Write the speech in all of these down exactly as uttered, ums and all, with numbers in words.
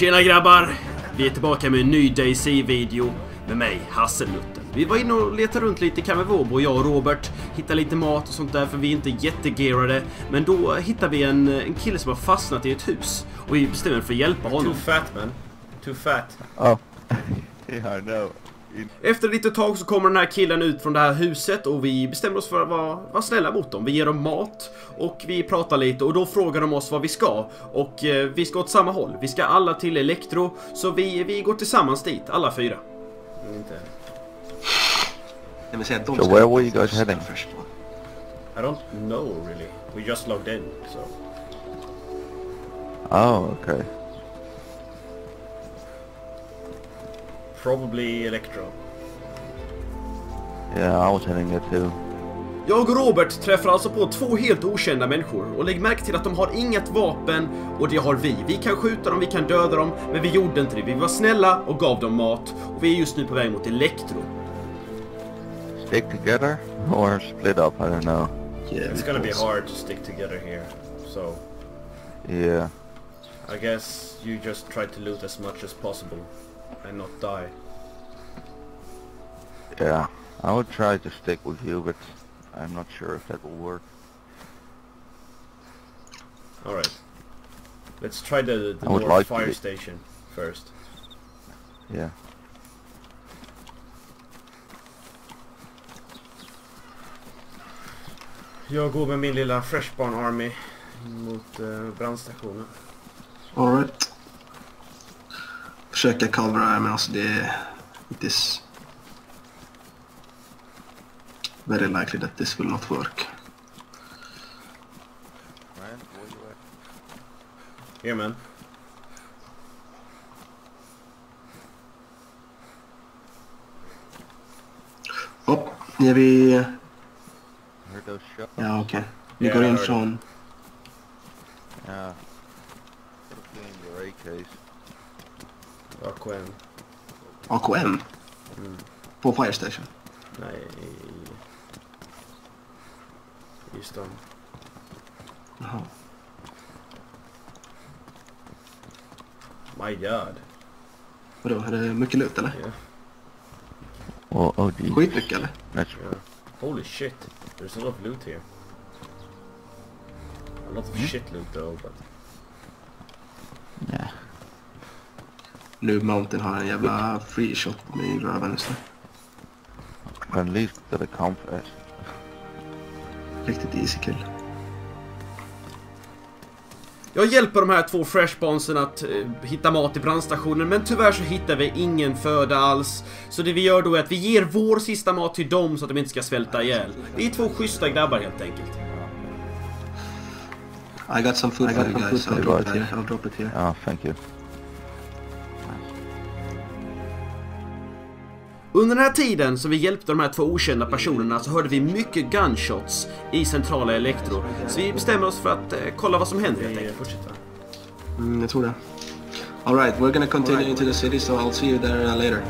Tjena grabbar! Vi är tillbaka med en ny DayZ-video med mig, Hasselnutten. Vi var inne och letade runt lite i Kamevobo, och jag och Robert hittade lite mat och sånt där, för vi är inte jättegearade. Men då hittade vi en, en kille som har fastnat i ett hus, och vi bestämde för att hjälpa honom. Too fat, man. Too fat. Oh. Yeah, I know. Efter ett litet tag så kommer den här killen ut från det här huset, och vi bestämmer oss för att vara, vara snälla mot dem. Vi ger dem mat och vi pratar lite, och då frågar de oss vad vi ska. Och eh, vi ska åt samma håll. Vi ska alla till Elektro, så vi, vi går tillsammans dit, alla fyra. Mm, inte. Jag vill säga att de So where were you guys heading? I don't know really. We just logged in, so. Oh, okay. Probably Electro. Yeah, I was heading there too. Jag och Robert träffar alltså på två helt okända människor, och lägg märke till att de har inget vapen, och det har vi. Vi kan skjuta dem, vi kan döda dem, men vi gjorde inte det. Vi var snälla och gav dem mat, och vi är just nu på väg mot Elektro. Stick together or split up? I don't know. Yeah, It's gonna be hard to stick together here, so Yeah. I guess you just try to loot as much as possible and not die. Yeah. I would try to stick with you, but I'm not sure if that will work. Alright. Let's try the, the I would North like to fire be- station first. Yeah. Jag går med min lilla Freshbarn Army mot uh, brandstationen. Alright. Försöka covera här, men alltså det är... It is very likely that this will not work. Ryan, where you at? Yeah, man. Hopp, är vi... Heard those shots? Ja, okej. Vi Yeah, går I in heard från... Yeah. Put a few in your A Ks. A K M. A K M Mm. på Fire Station. Nej. Just dem. Jaha. My god. Vadå, är det mycket loot eller? Yeah. Oh, oh, geez. Skitmycket eller? That's Yeah. Holy shit. There's a lot of loot here. A lot of Mm. shit loot though, but... yeah. Nu Mountain har en jävla free shot på mig i röven just nu. At least got a compass. Riktigt easy kill. Jag hjälper de här två freshbarnsen att eh, hitta mat i brandstationen, men tyvärr så hittar vi ingen föda alls. Så det vi gör då är att vi ger vår sista mat till dem så att de inte ska svälta ihjäl. Vi är två schyssta grabbar helt enkelt. I got some food I for got you some guys. food I'll for you drop it guys. here. I'll drop it here. Oh, thank you. Under den här tiden som vi hjälpte de här två okända personerna så hörde vi mycket gunshots i centrala Elektro. Så vi bestämmer oss för att eh, kolla vad som händer helt Vi enkelt. fortsätter. Mm, jag tror det. Alright, we're gonna continue right. into the city, so I'll see you there uh, later.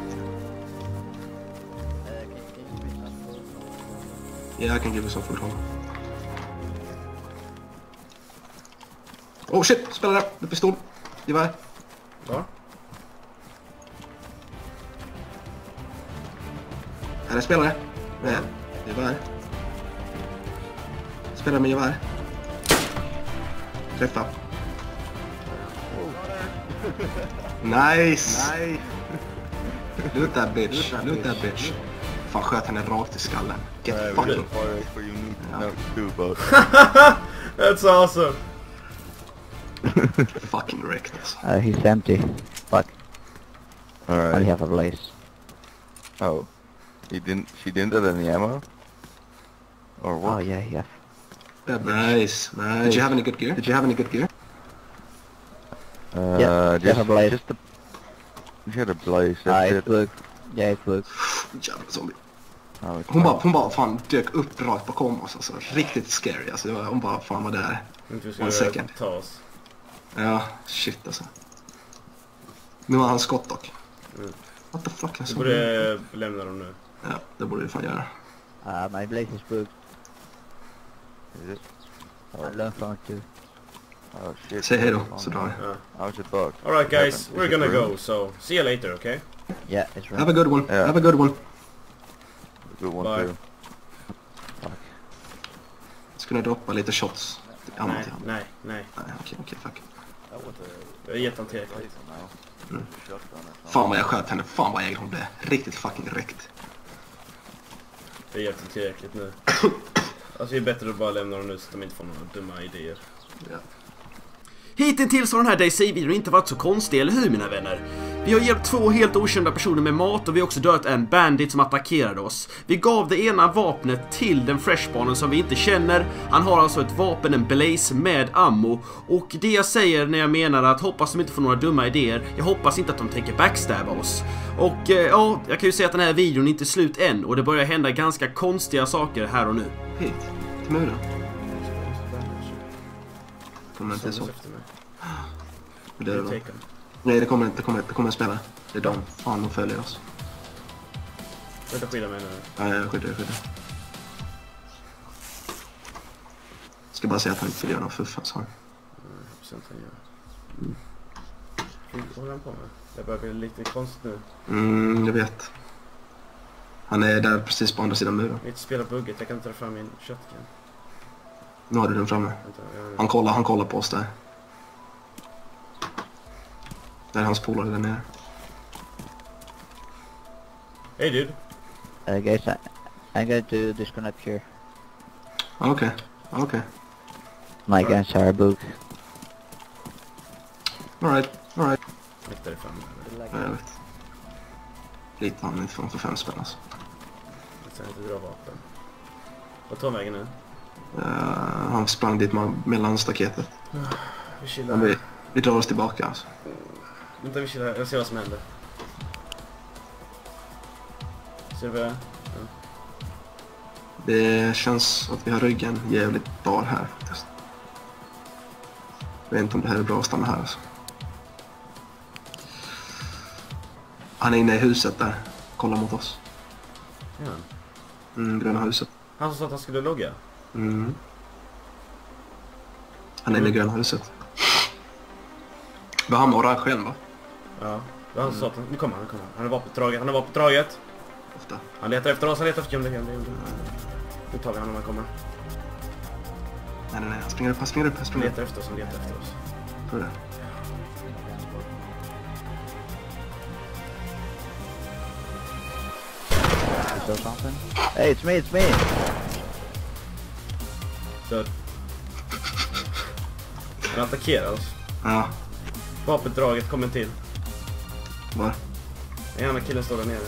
Yeah, I can give you some food. Hold on. Oh shit, spelar där. Det är pistol. Gevär. Va? Här är spelare. Med gevär. Spelar med gevär. Träffa. Nice! Nice! Loot that bitch. Loot that bitch. Fan, sköt henne rakt i skallen. Get Uh, fucking... for you need to know too, both. That's awesome! fucking wrecked alltså. Uh, he's empty, but I Alright. have a blaze. Oh. He didn't, she didn't have any ammo? Or what? Oh yeah, yeah. Nice, nice. Did you have any good gear? Did you have any good gear? Uh, Yeah, just, just a blaze. Just a, she had a blaze, Uh, that's it it. looks, yeah, it looks. Jävla zombie. Oh, it's Hon bara, fine. hon bara fan dök upp rakt bakom oss alltså. Riktigt scary alltså. Det var, hon bara fan var där. Inte vi One ska second. ta oss. Ja, shit alltså. Nu har han skott dock. Mm. What the fuck? Vi Jag borde lämna dem nu. Ja, det borde vi fan göra. Uh, my blaze is booked. Is it? I learned from it too. Oh shit. Säg hej då, så drar vi. Uh, How's your dog? Alright guys, What we're happened? gonna Is it go, so see you later, okay? Yeah, it's right. Have a good one. Yeah. Have a good one. Good one Bye. too. Ska kunna droppa lite shots. Ja, Nej, till honom. nej, nej. Nej, okej, okej, fuck. Jag har gett han tillräckligt. Fan vad jag sköt henne. Fan vad jag hon blev. Riktigt fucking räckt. Jag har gett han tillräckligt nu. Alltså det är bättre att bara lämna dem nu så att de inte får några dumma idéer. Ja. Hittills har den här DayZ-videon inte varit så konstig, eller hur mina vänner? Vi har hjälpt två helt okända personer med mat och vi har också dödat en bandit som attackerade oss. Vi gav det ena vapnet till den freshbarnen som vi inte känner. Han har alltså ett vapen, en blaze med ammo. Och det jag säger när jag menar att hoppas de inte får några dumma idéer, jag hoppas inte att de tänker backstabba oss. Och eh, ja, jag kan ju säga att den här videon inte är slut än och det börjar hända ganska konstiga saker här och nu. Hit. Till muren. Kommer inte så. Efter mig. Det är det då. Take them. Nej, det kommer inte. Det kommer, det kommer en spelare. Det är de. Fan, de följer oss. Vänta, skydda mig nu. Ja, jag skyddar, jag skyddar. Ska bara säga att han inte vill göra någon fuff, sa han. Sen han gör. Vad håller han på med? Det börjar bli lite konstigt nu. Mm, jag vet. Han är där precis på andra sidan muren. Jag inte spela bugget, jag kan inte ta fram min shotgun. Nu har du den framme. Vänta, jag gör det. Han kollar, han kollar på oss där. Där är hans polare där nere. Hey dude. Uh, guys, I, I'm going to disconnect here. Ah, Okej, okay. okej. Okay. My guns are book. Alright, alright. Akta dig fram. Ja, jag vet. Lite han inte från för fem spänn alltså. Jag ska inte dra vapen. Vad tar vägen nu? Uh, han sprang dit man, mellan staketet. Vi chillar. Men vi, vi drar oss tillbaka alltså. Vänta, vi chillar. Jag ser vad som händer. Ser du vad jag är? Ja. Det känns att vi har ryggen jävligt bar här faktiskt. Jag vet inte om det här är bra att stanna här alltså. Han är inne i huset där. Kollar mot oss. Ja. Mm, gröna huset. Han som sa att han skulle logga. Mm. Han är inne i gröna huset. Var han med orange igen va? Ja. Det var han som sa att han... Nu kommer han, nu kommer han. Han är vapendraget, han är vapendraget. Ofta. Han letar efter oss, han letar efter gömda, gömda, gömda. Nu tar vi honom när han kommer. Nej, nej, nej. Han springer upp, han springer upp, han Han springer upp. letar efter oss, han letar efter oss. Tror det. Is there something? Hey, it's me, it's me! Död. Han attackerar oss. Ja, Vapendraget kommer till. var? En annan killen står där nere.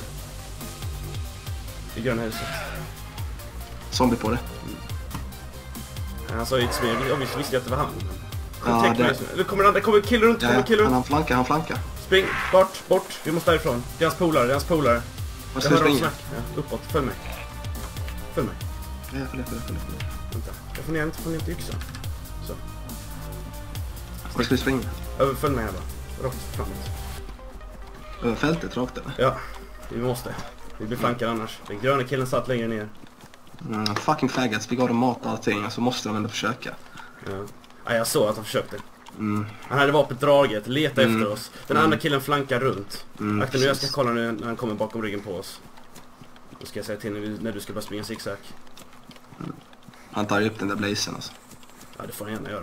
I gröna huset. Zombie på det. Han sa ju till mig, jag visste visste jag att det var han. Ja, Ja, det- det kommer en kommer en kille runt, kommer Ja, en kille han, runt. han flankar, han flankar. Spring, bort, bort. Vi måste därifrån. Det är hans polare, det är hans polare. Var Jag ska vi hör dem springa? snacka. Ja, uppåt, följ mig. Följ mig. Ja, följ, följ, följ, följ. Vänta. Jag får ner, inte få ner till yxan. Så. Var ska vi springa? Över, följ mig här bara. Rakt framåt. Över fältet, rakt över. Ja, vi måste. Vi blir flankade annars. Den gröna killen satt längre ner. Mm, fucking faggots, vi gav dem mat och allting, så måste de ändå försöka. Ja. Ja, jag såg att han försökte. Mm, Han hade vapendraget, leta Mm. efter oss. Den Mm. andra killen flankar runt. mm, Akta nu, jag ska precis. kolla nu när han kommer bakom ryggen på oss. Då ska jag säga till när, vi, när du ska bara springa zigzag. Han tar ju upp den där blazen alltså. Ja, det får han gärna göra.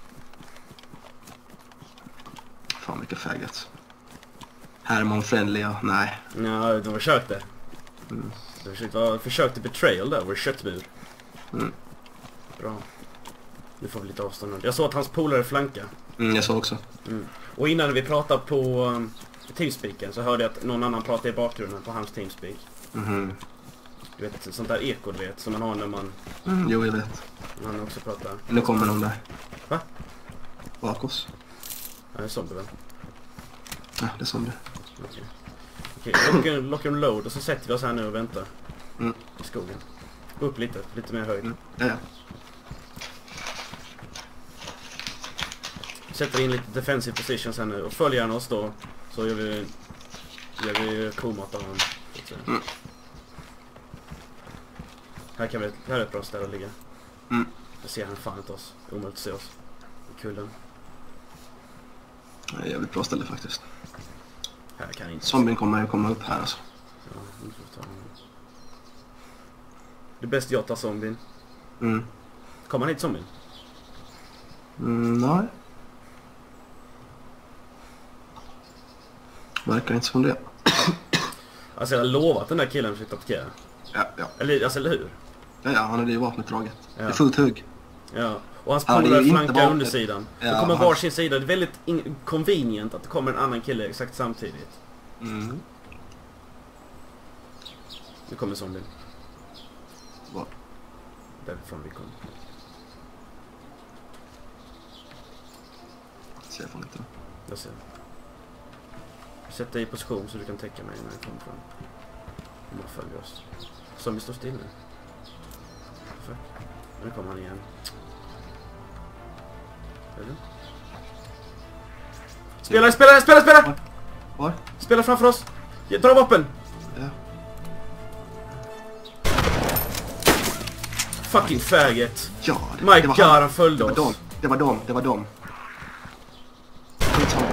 Fan vilka faggots. Hermon friendly, ja. Nej. Ja, de försökte. Mm. De försökte, ja, försökte betrayal där, vår köttbur. Mm. Bra. Nu får vi lite avstånd. Jag såg att hans polare flanka. Mm, jag såg också. Mm. Och innan vi pratade på um, Teamspeaken så hörde jag att någon annan pratade i bakgrunden på hans Teamspeak. Mhm. Du vet, sånt där eko du vet, som man har när man, Mm, jo, jag vet. när man också pratar. Nu kommer någon där. Va? Bak oss. Ja, det är zombie väl? Ja, det är zombie. Okej. Okej, lock, and- lock and load och så sätter vi oss här nu och väntar. Mm. I skogen. Gå upp lite, lite mer höjd. Mm. Ja, ja. Sätter in lite defensive positions här nu och följer han oss då så gör vi gör vi komat av honom. så att säga. Mm. Här kan vi, här är ett bra ställe att ligga. Mm. Jag ser han fan inte oss. Det är omöjligt att se oss. I kullen. Det är ett jävligt bra ställe faktiskt. Här kan inte. Zombien kommer ju komma upp här alltså. Ja, nu får vi ta honom. Det är bäst jag tar zombien. Mm. Kommer han hit zombien? Mm, nej. Verkar inte som det. Alltså jag har lovat den där killen försökt attackera. Ja, ja. Eller, alltså, eller hur? Ja, ja, han hade ju vapnet draget. Ja. Det är fullt hugg. Ja. Och hans Ja, det är polare ju inte flankar vapnet. undersidan. Ja, det kommer han- varsin sida. Det är väldigt in- convenient att det kommer en annan kille exakt samtidigt. Mm. Nu kommer zombien. Var? Därifrån vi kommer. Ser jag fan inte. Jag ser. Sätt dig i position så du kan täcka mig när jag kommer fram. Om man följer oss. Zombie står still nu. Fuck. Nu kommer han igen. Eller? Spela, spela, spela, spela! Var? Spela framför oss! Ge- Dra vapen! Ja. Fucking faggot! Ja, det, My det var god, han. han följde Det var oss. dem. Det var dem. Det var dem. Skitsamma.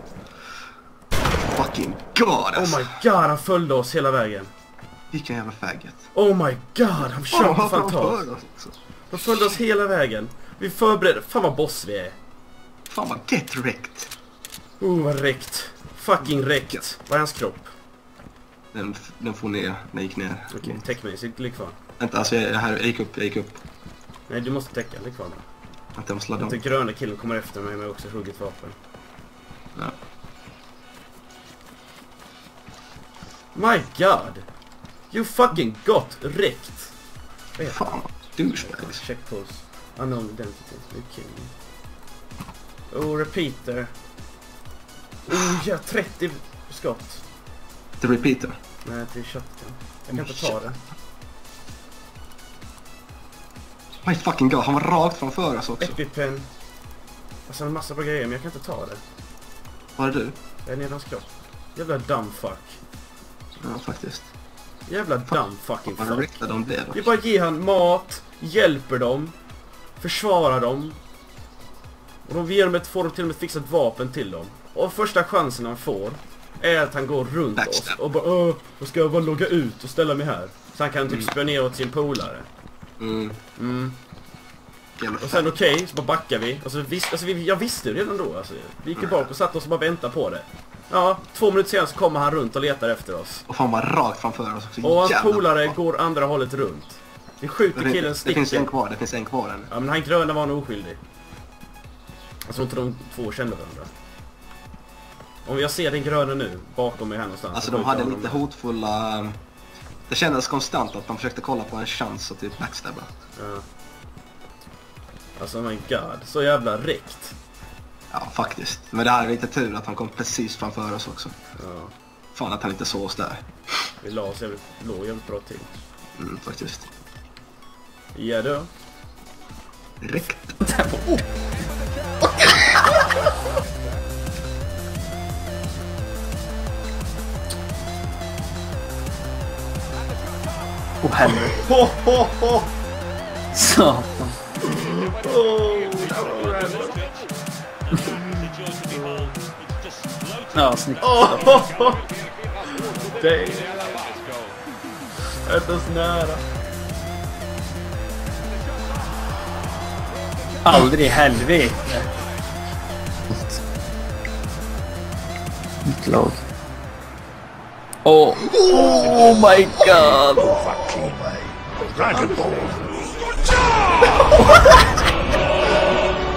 Fucking god alltså. Oh my god, han följde oss hela vägen. Vilken jävla faggot. Oh my god, han försökte Fan, fan vad ta oss. för oss också. De följde oss hela vägen. Vi förberedde. Fan vad boss vi är. Fan vad get wrecked. Oh vad räckt. Fucking räckt. Vad är hans kropp? Den, den får ner. Den gick ner. Okej, okay, täck mig. Sitt, ligg kvar. Vänta, alltså jag, här, jag gick upp. Jag gick upp. Nej, du måste täcka. Ligg kvar. Vänta, jag måste ladda Den om. till gröna killen kommer efter mig med också hugget vapen. Ja. My god. You fucking got räckt. Vad är det? Fan, douchebags. Check pulse. Unknown identity. You kill me. Oh, repeater. Oh, ja, trettio skott. The repeater. Nej, till shotgun. Jag kan Oh, inte ta shit. det. My fucking god, han var rakt framför oss också. Epipen. Alltså en massa bra grejer, men jag kan inte ta det. Var är du? Jag är nere i hans kropp. Jävla dumb fuck. Ja, faktiskt. Jävla dumb fucking Vad fuck. riktade de blev. Vi bara ger han mat, hjälper dem, försvarar dem. Och de ger dem ett, får de till och med fixa ett vapen till dem. Och första chansen han får är att han går runt Backstab. oss och bara Åh, då ska jag bara logga ut och ställa mig här. Så han kan typ spionera åt sin polare. Mm. Mm. Jävla Och sen faggot. okej, okay, så bara backar vi. Alltså, visst, alltså vi, jag visste det redan då. Alltså. Vi gick tillbaka och satt oss och bara väntade på det. Ja, två minuter senare så kommer han runt och letar efter oss. Och fan var rakt framför oss också. Och hans Jävla polare bra. går andra hållet runt. Vi skjuter Det, killen, det finns en sticker. kvar, det finns en kvar än. Ja, men han gröna var nog oskyldig. Jag tror inte de två kände varandra. Om jag ser den gröna nu, bakom mig här någonstans. Alltså så de skjuter hade jag lite honom. hotfulla... Det kändes konstant att de försökte kolla på en chans att typ backstabba. Ja. Alltså my god, så jävla räckt. Ja, faktiskt. Men det här är lite tur att han kom precis framför oss också. Ja. Fan att han inte såg oss där. Vi la oss jävligt, låg jävligt bra till. Mm, faktiskt. Ja då. Räckt. Åh helvete. Ho, ho, ho. Satan. Ja, snyggt. Oh, ho, ho. Damn. Ett oss nära. Aldrig i helvete. Mitt lag. Åh, oh my god.